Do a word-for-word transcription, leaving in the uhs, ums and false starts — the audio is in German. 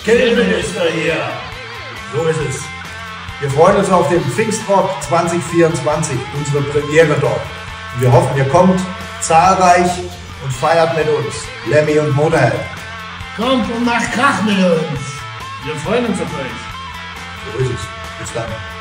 Kilmen ist er hier. So ist es. Wir freuen uns auf den Pfingstrock zwanzig vierundzwanzig, unsere Premiere dort. Und wir hoffen, ihr kommt zahlreich und feiert mit uns, Lemmy und Motorhead. Kommt und macht Krach mit uns. Wir freuen uns auf euch. So ist es. Bis dann.